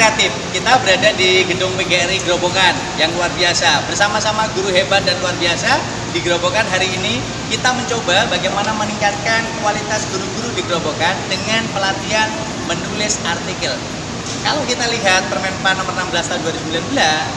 kreatif. Kita berada di gedung PGRI Grobogan yang luar biasa. Bersama-sama guru hebat dan luar biasa di Grobogan hari ini kita mencoba bagaimana meningkatkan kualitas guru-guru di Grobogan dengan pelatihan menulis artikel. Kalau kita lihat Permenpan nomor 16 tahun 2009,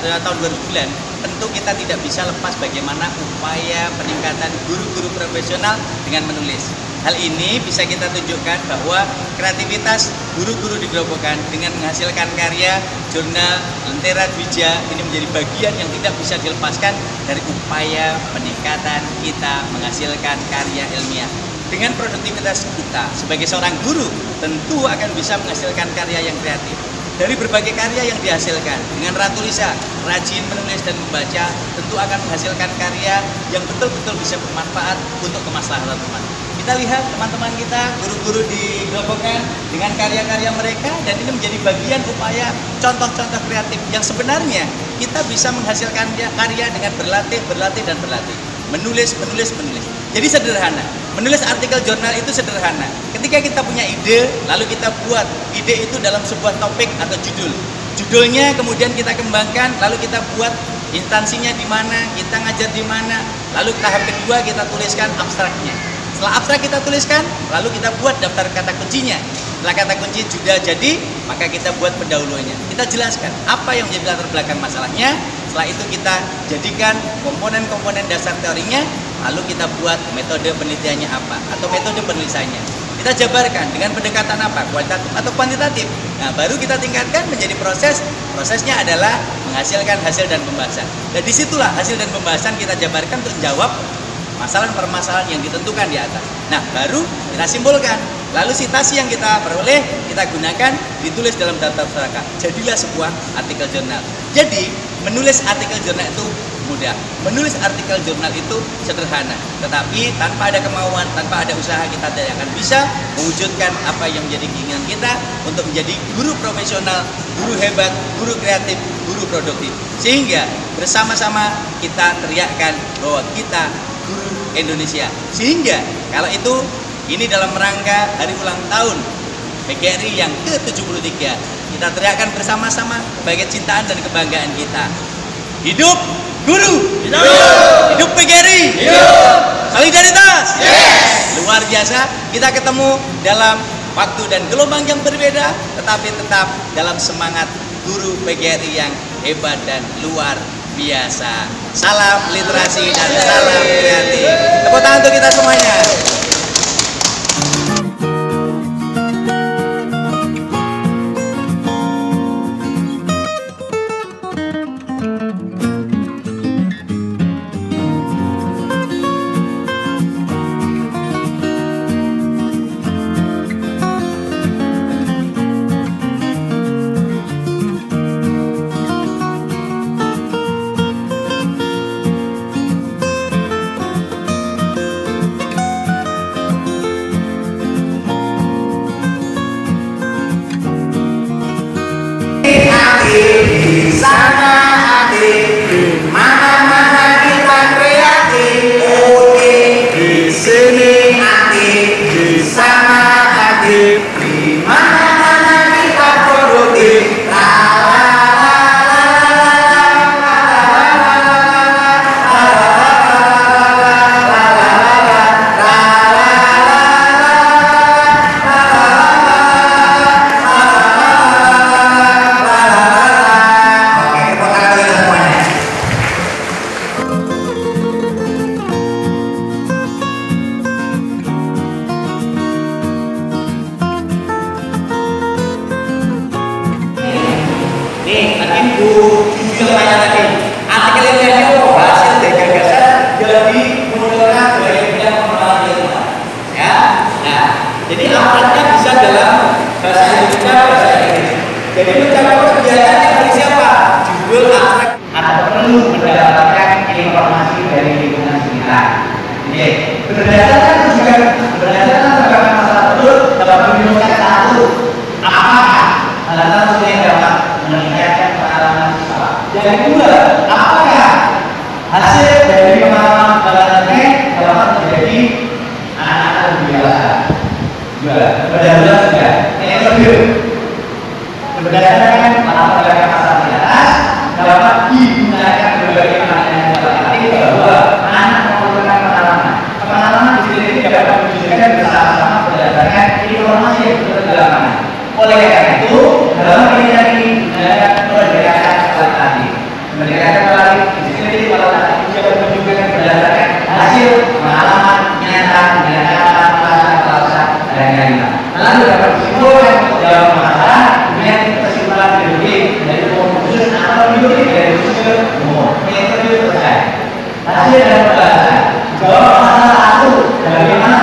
tentu kita tidak bisa lepas bagaimana upaya peningkatan guru-guru profesional dengan menulis. Hal ini bisa kita tunjukkan bahwa kreativitas guru-guru di Grobogan dengan menghasilkan karya, jurnal, lentera Dwija ini menjadi bagian yang tidak bisa dilepaskan dari upaya peningkatan kita menghasilkan karya ilmiah. Dengan produktivitas kita sebagai seorang guru tentu akan bisa menghasilkan karya yang kreatif. Dari berbagai karya yang dihasilkan dengan Ratu Lisa, rajin menulis dan membaca, tentu akan menghasilkan karya yang betul-betul bisa bermanfaat untuk kemaslahatan umat. Kita lihat teman-teman kita, guru-guru di Grobogan dengan karya-karya mereka, dan ini menjadi bagian upaya contoh-contoh kreatif yang sebenarnya kita bisa menghasilkan karya dengan berlatih, dan berlatih. Menulis. Jadi sederhana. Menulis artikel jurnal itu sederhana. Ketika kita punya ide, lalu kita buat ide itu dalam sebuah topik atau judul. Judulnya kemudian kita kembangkan, lalu kita buat instansinya di mana, kita ngajar di mana. Lalu tahap kedua kita tuliskan abstraknya. Setelah abstrak kita tuliskan, lalu kita buat daftar kata kuncinya. Setelah kata kunci sudah jadi, maka kita buat pendahuluannya. Kita jelaskan apa yang menjadi latar belakang masalahnya. Setelah itu kita jadikan komponen-komponen dasar teorinya, lalu kita buat metode penelitiannya apa atau metode penulisannya. Kita jabarkan dengan pendekatan apa, kualitatif atau kuantitatif. Nah, baru kita tingkatkan menjadi proses. Prosesnya adalah menghasilkan hasil dan pembahasan. Dan disitulah hasil dan pembahasan kita jabarkan untuk menjawab permasalahan yang ditentukan di atas. Nah, baru kita simpulkan. Lalu citasi yang kita peroleh, kita gunakan, ditulis dalam daftar pustaka. Jadilah sebuah artikel jurnal. Jadi, menulis artikel jurnal itu mudah. Menulis artikel jurnal itu sederhana. Tetapi tanpa ada kemauan, tanpa ada usaha, kita tidak akan bisa mewujudkan apa yang menjadi keinginan kita untuk menjadi guru profesional, guru hebat, guru kreatif, guru produktif. Sehingga bersama-sama kita teriakkan bahwa kita guru Indonesia. Sehingga kalau itu ini dalam rangka hari ulang tahun PGRI yang ke-73, kita teriakkan bersama-sama sebagai cintaan dan kebanggaan kita. Hidup guru! Hidup! Hidup PGRI! Hidup! Solidaritas! Yes! Luar biasa, kita ketemu dalam waktu dan gelombang yang berbeda, tetapi tetap dalam semangat guru PGRI yang hebat dan luar biasa. Salam literasi dan salam kreatif. Tepuk tangan untuk kita semuanya. Di sana adik, di mana-mana kita kreatif. Oke, di sini adik, di sana adik, di mana-mana kita produktif. Nih, tadi Bu Jujur tanya tadi, artikel ilmiah itu hasil dari gagasan jadi modelnya dari bidang pengembangan ilmu. Ya, nah, jadi abstraknya bisa dalam bahasa Indonesia, bahasa Inggris. Jadi mencapai kegiatan yang dari siapa? Judul abstrak atau perlu mendapatkan informasi dari lingkungan sekitar. Oke, berdasarkan masalah tersebut dapat menyebutkan satu, apakah hal tersebut yang dapat meningkatkan pengalaman siswa. Yang kedua, apakah hasil dari pengalaman belajarnya dapat menjadi anak-anak lebih dewasa? Dua, benar-benar sudah. Yang kedua, Berdasarkan latar belakang pasal di atas, dapat digunakan berbagai makna yang berarti bahwa anak memerlukan pengalaman. Pengalaman di sini dapat diwujudkan bersama-sama berdasarkan informasi yang berlaku. Oleh karena itu, dalam penelitian ini digunakan pendekatan kualitatif. Pendekatan kualitatif di sini kualitatif juga menunjukkan berdasarkan hasil pengalaman nyata dengan alasan dan lain-lain. Lalu dapat disimpulkan dalam masalah dengan kesimpulan biologis dari umum khusus atau biologis dari khusus umum. Metode selesai. Hasil dan pembahasan. Jawab masalah 1. Bagaimana